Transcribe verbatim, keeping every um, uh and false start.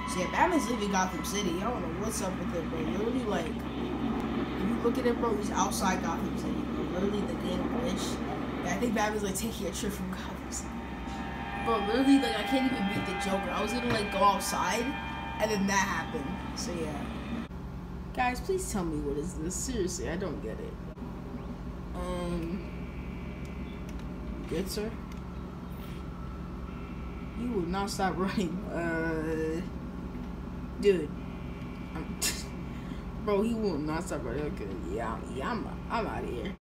So yeah, Batman's living Gotham City. I don't know what's up with it, bro. Literally, like, if you look at it, bro, he's outside Gotham City. Bro. Literally, the game glitch. Yeah, I think Batman's like taking a trip from Gotham City. Bro, literally, like, I can't even beat the Joker. I was gonna like go outside, and then that happened. So yeah. Guys, please tell me what is this? Seriously, I don't get it. Um, good sir. You will not stop running. Uh, dude, I'm bro, he will not stop running. Okay, yeah, yeah, I'm, I'm out of here.